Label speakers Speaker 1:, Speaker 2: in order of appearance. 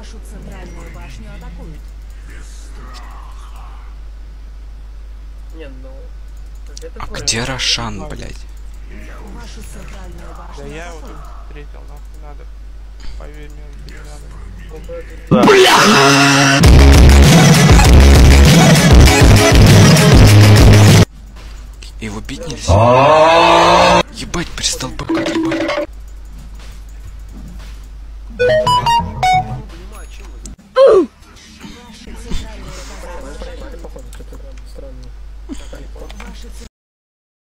Speaker 1: Вашу центральную башню атакуют.
Speaker 2: Не, ну...
Speaker 3: А где Рошан, блядь?
Speaker 1: Вашу центральную башню
Speaker 4: Да я его
Speaker 1: атакуют.
Speaker 4: тут встретил, нахуй надо. Поверь мне, не надо.
Speaker 3: Его бить нельзя?